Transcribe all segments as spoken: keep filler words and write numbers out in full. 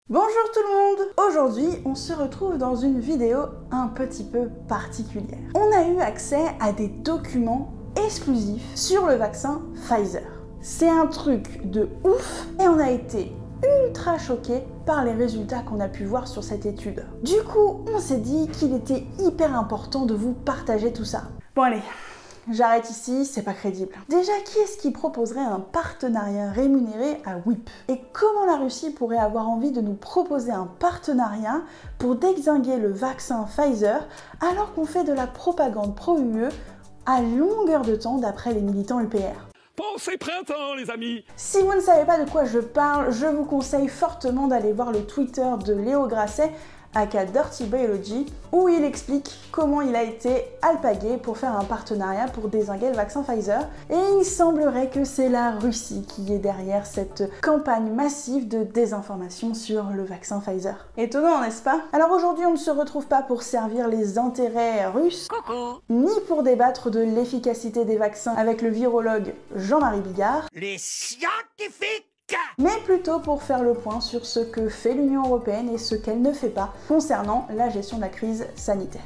Bonjour tout le monde! Aujourd'hui, on se retrouve dans une vidéo un petit peu particulière. On a eu accès à des documents exclusifs sur le vaccin Pfizer. C'est un truc de ouf et on a été ultra choqués par les résultats qu'on a pu voir sur cette étude. Du coup, on s'est dit qu'il était hyper important de vous partager tout ça. Bon allez, j'arrête ici, c'est pas crédible. Déjà, qui est-ce qui proposerait un partenariat rémunéré à W I P? Et comment la Russie pourrait avoir envie de nous proposer un partenariat pour dézinguer le vaccin Pfizer alors qu'on fait de la propagande pro-U E à longueur de temps d'après les militants U P R? Pensez printemps, les amis! Si vous ne savez pas de quoi je parle, je vous conseille fortement d'aller voir le Twitter de Léo Grasset, aka Dirty Biology, où il explique comment il a été alpagué pour faire un partenariat pour dézinguer le vaccin Pfizer. Et il semblerait que c'est la Russie qui est derrière cette campagne massive de désinformation sur le vaccin Pfizer. Étonnant, n'est-ce pas? Alors aujourd'hui, on ne se retrouve pas pour servir les intérêts russes, Coucou! ni pour débattre de l'efficacité des vaccins avec le virologue Jean-Marie Bigard, Les scientifiques! mais plutôt pour faire le point sur ce que fait l'Union européenne et ce qu'elle ne fait pas concernant la gestion de la crise sanitaire.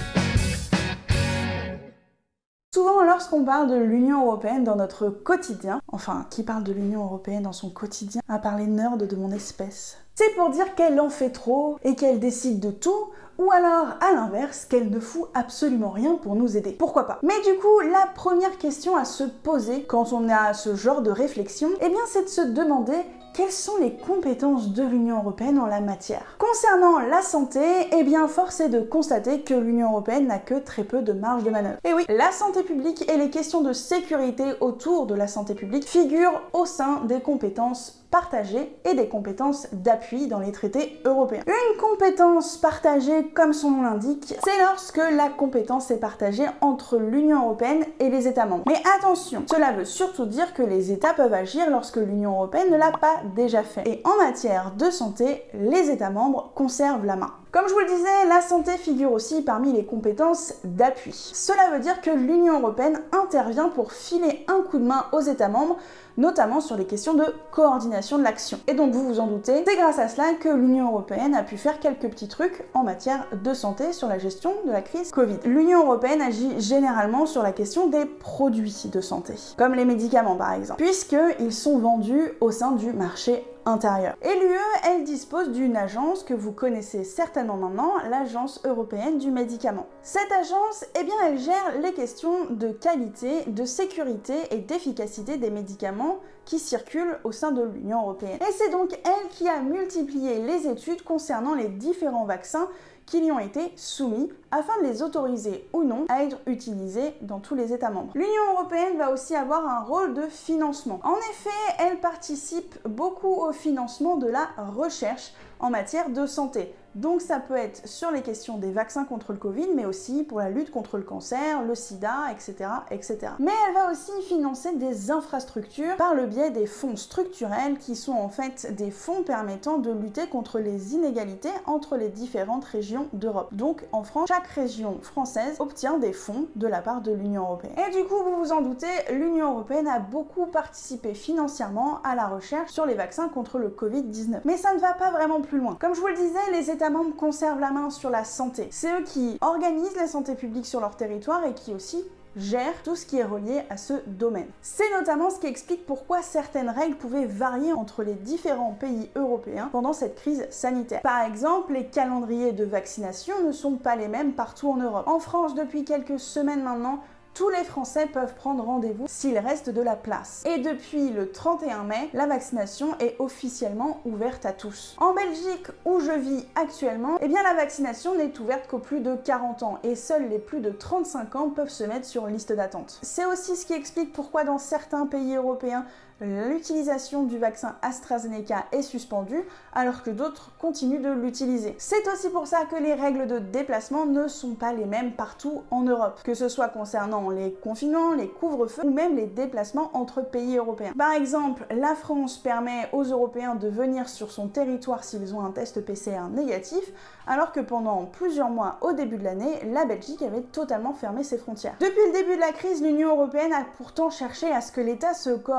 Souvent, lorsqu'on parle de l'Union européenne dans notre quotidien, enfin, qui parle de l'Union européenne dans son quotidien, à part les nerds de mon espèce, c'est pour dire qu'elle en fait trop et qu'elle décide de tout, ou alors, à l'inverse, qu'elle ne fout absolument rien pour nous aider. Pourquoi pas? Mais du coup, la première question à se poser quand on a ce genre de réflexion, eh bien, c'est de se demander quelles sont les compétences de l'Union européenne en la matière. Concernant la santé, eh bien, force est de constater que l'Union européenne n'a que très peu de marge de manœuvre. Et oui, la santé publique et les questions de sécurité autour de la santé publique figurent au sein des compétences partagées et des compétences d'appui dans les traités européens. Une compétence partagée, comme son nom l'indique, c'est lorsque la compétence est partagée entre l'Union européenne et les États membres. Mais attention, cela veut surtout dire que les États peuvent agir lorsque l'Union européenne ne l'a pas déjà fait. Et en matière de santé, les États membres conservent la main. Comme je vous le disais, la santé figure aussi parmi les compétences d'appui. Cela veut dire que l'Union européenne intervient pour filer un coup de main aux États membres, notamment sur les questions de coordination de l'action. Et donc vous vous en doutez, c'est grâce à cela que l'Union européenne a pu faire quelques petits trucs en matière de santé sur la gestion de la crise Covid. L'Union européenne agit généralement sur la question des produits de santé, comme les médicaments par exemple, puisqu'ils sont vendus au sein du marché intérieur. Et l'U E, elle dispose d'une agence que vous connaissez certainement maintenant, l'Agence européenne du médicament. Cette agence, eh bien, elle gère les questions de qualité, de sécurité et d'efficacité des médicaments qui circulent au sein de l'Union européenne. Et c'est donc elle qui a multiplié les études concernant les différents vaccins qui lui ont été soumis afin de les autoriser ou non à être utilisés dans tous les États membres. L'Union européenne va aussi avoir un rôle de financement. En effet, elle participe beaucoup au financement de la recherche en matière de santé. Donc ça peut être sur les questions des vaccins contre le Covid, mais aussi pour la lutte contre le cancer, le sida, et cetera, et cetera. Mais elle va aussi financer des infrastructures par le biais des fonds structurels qui sont en fait des fonds permettant de lutter contre les inégalités entre les différentes régions d'Europe. Donc en France, chaque région française obtient des fonds de la part de l'Union européenne. Et du coup, vous vous en doutez, l'Union européenne a beaucoup participé financièrement à la recherche sur les vaccins contre le Covid dix-neuf. Mais ça ne va pas vraiment plus loin. Comme je vous le disais, les États membres conservent la main sur la santé. C'est eux qui organisent la santé publique sur leur territoire et qui aussi gèrent tout ce qui est relié à ce domaine. C'est notamment ce qui explique pourquoi certaines règles pouvaient varier entre les différents pays européens pendant cette crise sanitaire. Par exemple, les calendriers de vaccination ne sont pas les mêmes partout en Europe. En France, depuis quelques semaines maintenant, tous les Français peuvent prendre rendez-vous s'il reste de la place. Et depuis le trente et un mai, la vaccination est officiellement ouverte à tous. En Belgique, où je vis actuellement, eh bien la vaccination n'est ouverte qu'aux plus de quarante ans et seuls les plus de trente-cinq ans peuvent se mettre sur liste d'attente. C'est aussi ce qui explique pourquoi dans certains pays européens, l'utilisation du vaccin AstraZeneca est suspendue alors que d'autres continuent de l'utiliser. C'est aussi pour ça que les règles de déplacement ne sont pas les mêmes partout en Europe, que ce soit concernant les confinements, les couvre-feux ou même les déplacements entre pays européens. Par exemple, la France permet aux Européens de venir sur son territoire s'ils ont un test P C R négatif, alors que pendant plusieurs mois au début de l'année, la Belgique avait totalement fermé ses frontières. Depuis le début de la crise, l'Union européenne a pourtant cherché à ce que l'État se coordonne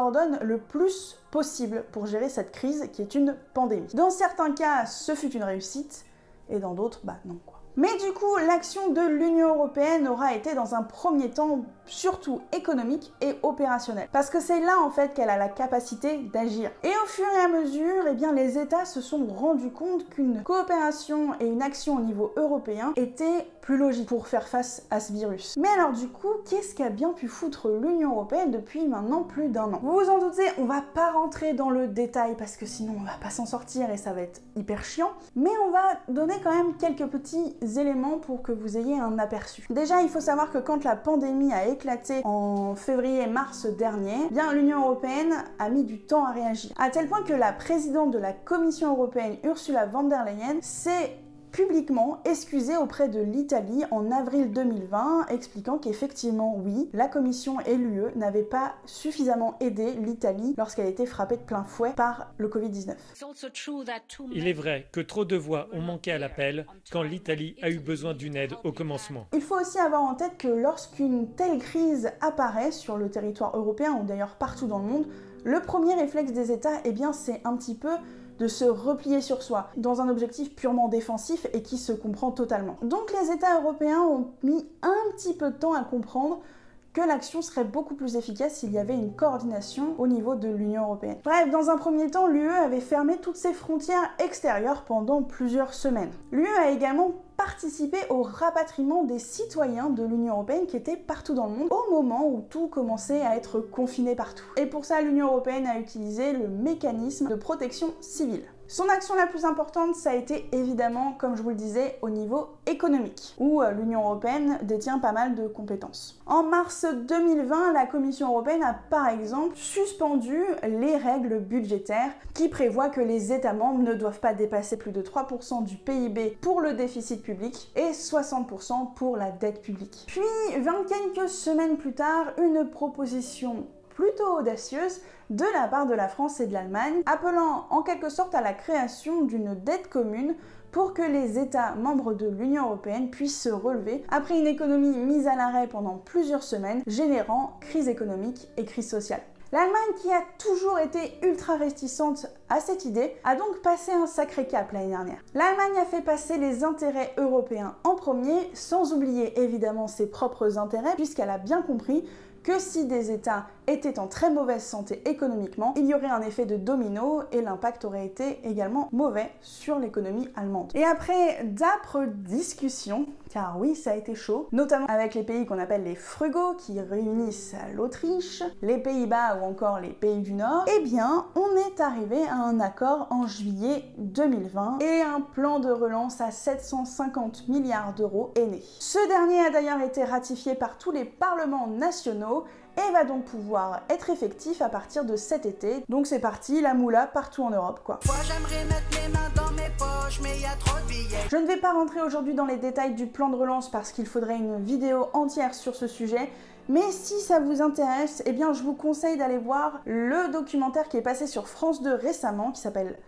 le plus possible pour gérer cette crise qui est une pandémie. Dans certains cas, ce fut une réussite, et dans d'autres, bah non quoi. Mais du coup, l'action de l'Union européenne aura été dans un premier temps surtout économique et opérationnelle. Parce que c'est là en fait qu'elle a la capacité d'agir. Et au fur et à mesure, eh bien, les États se sont rendus compte qu'une coopération et une action au niveau européen étaient plus logiques pour faire face à ce virus. Mais alors du coup, qu'est-ce qu'a bien pu foutre l'Union européenne depuis maintenant plus d'un an? Vous vous en doutez, on va pas rentrer dans le détail parce que sinon on va pas s'en sortir et ça va être hyper chiant. Mais on va donner quand même quelques petits éléments pour que vous ayez un aperçu. Déjà, il faut savoir que quand la pandémie a éclaté en février-mars dernier, eh bien l'Union européenne a mis du temps à réagir. À tel point que la présidente de la Commission européenne, Ursula von der Leyen, s'est publiquement excusée auprès de l'Italie en avril deux mille vingt, expliquant qu'effectivement, oui, la Commission et l'U E n'avaient pas suffisamment aidé l'Italie lorsqu'elle a été frappée de plein fouet par le Covid dix-neuf. Il est vrai que trop de voix ont manqué à l'appel quand l'Italie a eu besoin d'une aide au commencement. Il faut aussi avoir en tête que lorsqu'une telle crise apparaît sur le territoire européen ou d'ailleurs partout dans le monde, le premier réflexe des États, eh bien, c'est un petit peu de se replier sur soi, dans un objectif purement défensif et qui se comprend totalement. Donc les États européens ont mis un petit peu de temps à comprendre que l'action serait beaucoup plus efficace s'il y avait une coordination au niveau de l'Union européenne. Bref, dans un premier temps, l'U E avait fermé toutes ses frontières extérieures pendant plusieurs semaines. L'U E a également participé au rapatriement des citoyens de l'Union européenne qui étaient partout dans le monde au moment où tout commençait à être confiné partout. Et pour ça, l'Union européenne a utilisé le mécanisme de protection civile. Son action la plus importante, ça a été évidemment, comme je vous le disais, au niveau économique, où l'Union européenne détient pas mal de compétences. En mars deux mille vingt, la Commission européenne a par exemple suspendu les règles budgétaires qui prévoient que les États membres ne doivent pas dépasser plus de trois pour cent du P I B pour le déficit public et soixante pour cent pour la dette publique. Puis, vingt quelques semaines plus tard, une proposition plutôt audacieuse de la part de la France et de l'Allemagne, appelant en quelque sorte à la création d'une dette commune pour que les États membres de l'Union européenne puissent se relever après une économie mise à l'arrêt pendant plusieurs semaines, générant crise économique et crise sociale. L'Allemagne, qui a toujours été ultra réticente à cette idée, a donc passé un sacré cap l'année dernière. L'Allemagne a fait passer les intérêts européens en premier, sans oublier évidemment ses propres intérêts, puisqu'elle a bien compris que si des États étaient en très mauvaise santé économiquement, il y aurait un effet de domino et l'impact aurait été également mauvais sur l'économie allemande. Et après d'âpres discussions, car oui, ça a été chaud, notamment avec les pays qu'on appelle les frugaux, qui réunissent l'Autriche, les Pays-Bas ou encore les pays du Nord, eh bien, on est arrivé à un accord en juillet deux mille vingt et un plan de relance à sept cent cinquante milliards d'euros est né. Ce dernier a d'ailleurs été ratifié par tous les parlements nationaux et va donc pouvoir être effectif à partir de cet été. Donc c'est parti, la moula partout en Europe quoi. Moi j'aimerais mettre les mains dans mes poches, mais y a trop de billets. Je ne vais pas rentrer aujourd'hui dans les détails du plan de relance parce qu'il faudrait une vidéo entière sur ce sujet. Mais si ça vous intéresse, eh bien je vous conseille d'aller voir le documentaire qui est passé sur France deux récemment, qui s'appelle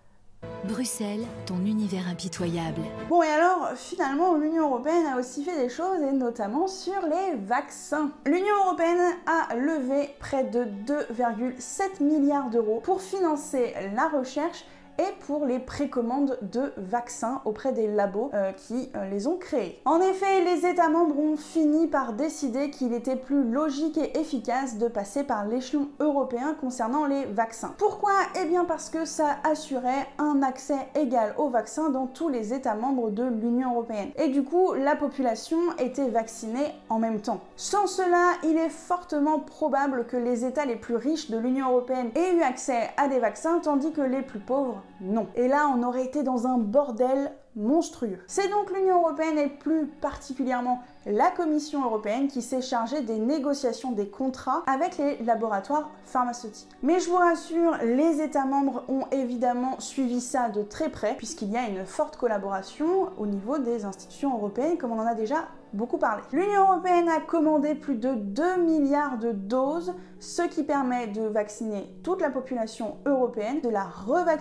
Bruxelles, ton univers impitoyable. Bon, et alors, finalement, l'Union européenne a aussi fait des choses, et notamment sur les vaccins. L'Union européenne a levé près de deux virgule sept milliards d'euros pour financer la recherche et pour les précommandes de vaccins auprès des labos euh, qui euh, les ont créés. En effet, les États membres ont fini par décider qu'il était plus logique et efficace de passer par l'échelon européen concernant les vaccins. Pourquoi? Eh bien parce que ça assurait un accès égal aux vaccins dans tous les États membres de l'Union européenne. Et du coup, la population était vaccinée en même temps. Sans cela, il est fortement probable que les États les plus riches de l'Union européenne aient eu accès à des vaccins, tandis que les plus pauvres non. Et là, on aurait été dans un bordel monstrueux. C'est donc l'Union européenne et plus particulièrement la Commission européenne qui s'est chargée des négociations des contrats avec les laboratoires pharmaceutiques. Mais je vous rassure, les États membres ont évidemment suivi ça de très près puisqu'il y a une forte collaboration au niveau des institutions européennes comme on en a déjà beaucoup parlé. L'Union européenne a commandé plus de deux milliards de doses, ce qui permet de vacciner toute la population européenne, de la revacciner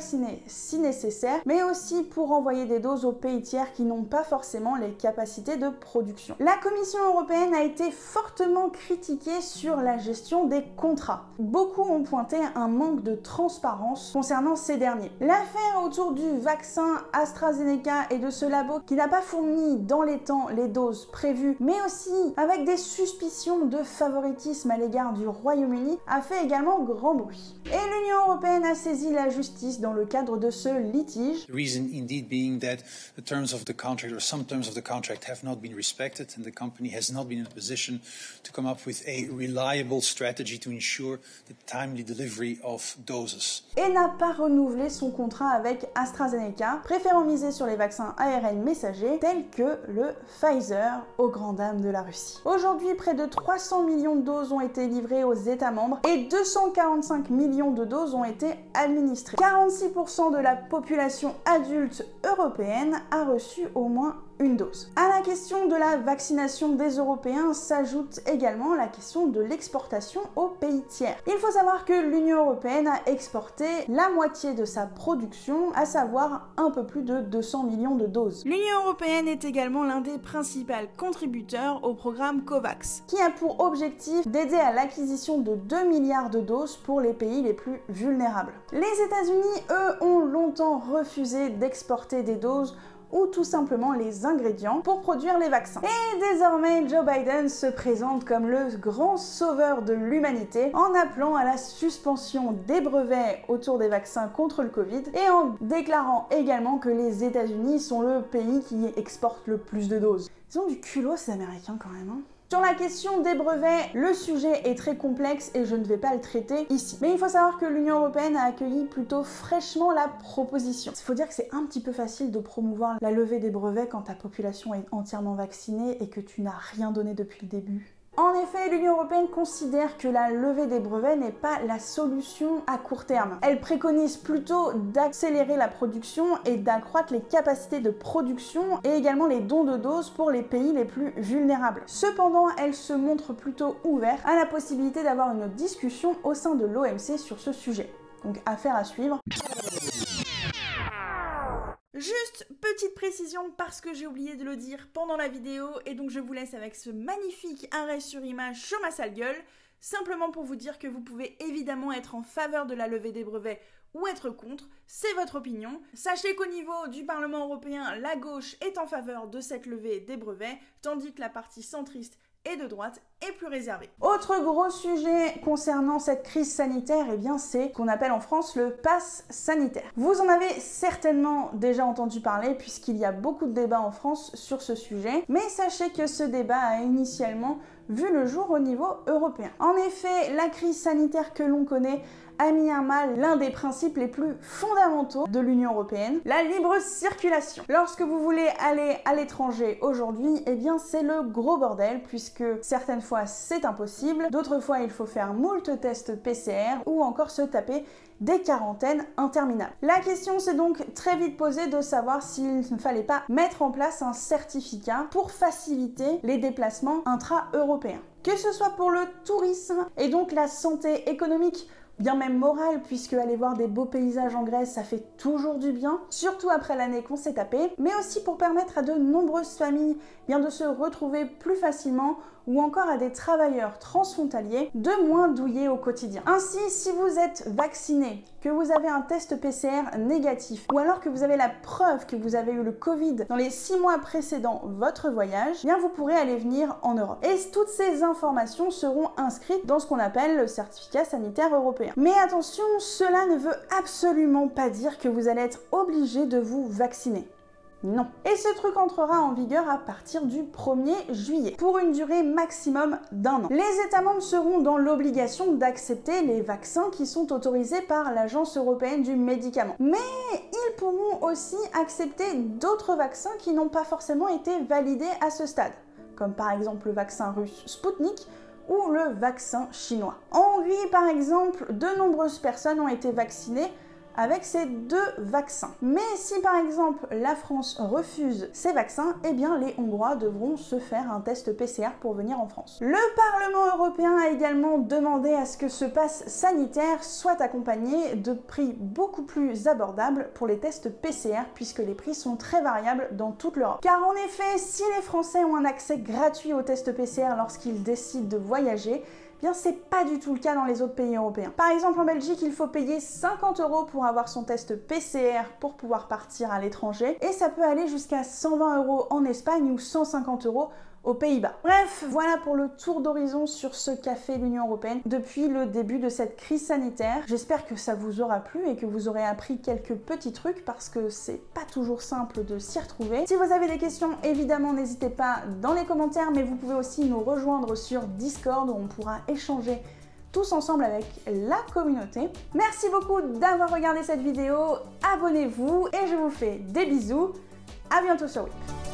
si nécessaire, mais aussi pour envoyer des doses aux pays tiers qui n'ont pas forcément les capacités de production. La Commission européenne a été fortement critiquée sur la gestion des contrats. Beaucoup ont pointé un manque de transparence concernant ces derniers. L'affaire autour du vaccin AstraZeneca et de ce labo qui n'a pas fourni dans les temps les doses prévues, mais aussi avec des suspicions de favoritisme à l'égard du Royaume-Uni, a fait également grand bruit. Et l'Union européenne a saisi la justice dans le cadre de ce litige. The reason indeed being that the terms of the contract or some terms of the contract have not been respected and the company has not been in a position to come up with a reliable strategy to ensure the timely delivery of doses. Et n'a pas renouvelé son contrat avec AstraZeneca, préférant miser sur les vaccins A R N messagers tels que le Pfizer, aux grandes dames de la Russie. Aujourd'hui, près de trois cents millions de doses ont été livrées aux États membres et deux cent quarante-cinq millions de doses ont été administrées. quarante-six pour cent de la population adulte européenne a reçu au moins une dose. À la question de la vaccination des Européens s'ajoute également la question de l'exportation aux pays tiers. Il faut savoir que l'Union européenne a exporté la moitié de sa production, à savoir un peu plus de deux cents millions de doses. L'Union européenne est également l'un des principaux contributeurs au programme COVAX, qui a pour objectif d'aider à l'acquisition de deux milliards de doses pour les pays les plus vulnérables. Les États-Unis, eux, ont longtemps refusé d'exporter des doses ou tout simplement les ingrédients pour produire les vaccins. Et désormais, Joe Biden se présente comme le grand sauveur de l'humanité en appelant à la suspension des brevets autour des vaccins contre le Covid et en déclarant également que les États-Unis sont le pays qui exporte le plus de doses. Ils ont du culot ces Américains quand même, hein. Sur la question des brevets, le sujet est très complexe et je ne vais pas le traiter ici. Mais il faut savoir que l'Union européenne a accueilli plutôt fraîchement la proposition. Il faut dire que c'est un petit peu facile de promouvoir la levée des brevets quand ta population est entièrement vaccinée et que tu n'as rien donné depuis le début. En effet, l'Union européenne considère que la levée des brevets n'est pas la solution à court terme. Elle préconise plutôt d'accélérer la production et d'accroître les capacités de production et également les dons de doses pour les pays les plus vulnérables. Cependant, elle se montre plutôt ouverte à la possibilité d'avoir une discussion au sein de l'O M C sur ce sujet. Donc affaire à suivre. Juste petite précision parce que j'ai oublié de le dire pendant la vidéo et donc je vous laisse avec ce magnifique arrêt sur image sur ma sale gueule, simplement pour vous dire que vous pouvez évidemment être en faveur de la levée des brevets ou être contre, c'est votre opinion. Sachez qu'au niveau du Parlement européen, la gauche est en faveur de cette levée des brevets, tandis que la partie centriste et de droite est plus réservé. Autre gros sujet concernant cette crise sanitaire, eh bien c'est ce qu'on appelle en France le pass sanitaire. Vous en avez certainement déjà entendu parler puisqu'il y a beaucoup de débats en France sur ce sujet, mais sachez que ce débat a initialement vu le jour au niveau européen. En effet, la crise sanitaire que l'on connaît a mis à mal l'un des principes les plus fondamentaux de l'Union européenne, la libre circulation. Lorsque vous voulez aller à l'étranger aujourd'hui, eh bien c'est le gros bordel puisque certaines fois c'est impossible, d'autres fois il faut faire moult tests P C R ou encore se taper des quarantaines interminables. La question s'est donc très vite posée de savoir s'il ne fallait pas mettre en place un certificat pour faciliter les déplacements intra-européens. Que ce soit pour le tourisme et donc la santé économique, bien même morale, puisque aller voir des beaux paysages en Grèce, ça fait toujours du bien, surtout après l'année qu'on s'est tapée, mais aussi pour permettre à de nombreuses familles bien de se retrouver plus facilement ou encore à des travailleurs transfrontaliers de moins douiller au quotidien. Ainsi, si vous êtes vacciné, que vous avez un test P C R négatif, ou alors que vous avez la preuve que vous avez eu le Covid dans les six mois précédant votre voyage, bien vous pourrez aller venir en Europe. Et toutes ces informations seront inscrites dans ce qu'on appelle le certificat sanitaire européen. Mais attention, cela ne veut absolument pas dire que vous allez être obligé de vous vacciner. Non. Et ce truc entrera en vigueur à partir du premier juillet, pour une durée maximum d'un an. Les États membres seront dans l'obligation d'accepter les vaccins qui sont autorisés par l'Agence européenne du médicament. Mais ils pourront aussi accepter d'autres vaccins qui n'ont pas forcément été validés à ce stade, comme par exemple le vaccin russe Sputnik ou le vaccin chinois. En Hongrie, par exemple, de nombreuses personnes ont été vaccinées avec ces deux vaccins. Mais si par exemple la France refuse ces vaccins, eh bien les Hongrois devront se faire un test P C R pour venir en France. Le Parlement européen a également demandé à ce que ce pass sanitaire soit accompagné de prix beaucoup plus abordables pour les tests P C R, puisque les prix sont très variables dans toute l'Europe. Car en effet, si les Français ont un accès gratuit aux tests P C R lorsqu'ils décident de voyager, eh bien c'est pas du tout le cas dans les autres pays européens. Par exemple en Belgique, il faut payer cinquante euros pour avoir son test P C R pour pouvoir partir à l'étranger, et ça peut aller jusqu'à cent vingt euros en Espagne ou cent cinquante euros aux Pays-Bas. Bref, voilà pour le tour d'horizon sur ce qu'a fait l'Union européenne depuis le début de cette crise sanitaire. J'espère que ça vous aura plu et que vous aurez appris quelques petits trucs, parce que c'est pas toujours simple de s'y retrouver. Si vous avez des questions, évidemment n'hésitez pas dans les commentaires, mais vous pouvez aussi nous rejoindre sur Discord où on pourra échanger tous ensemble avec la communauté. Merci beaucoup d'avoir regardé cette vidéo, abonnez-vous et je vous fais des bisous. À bientôt sur Whip.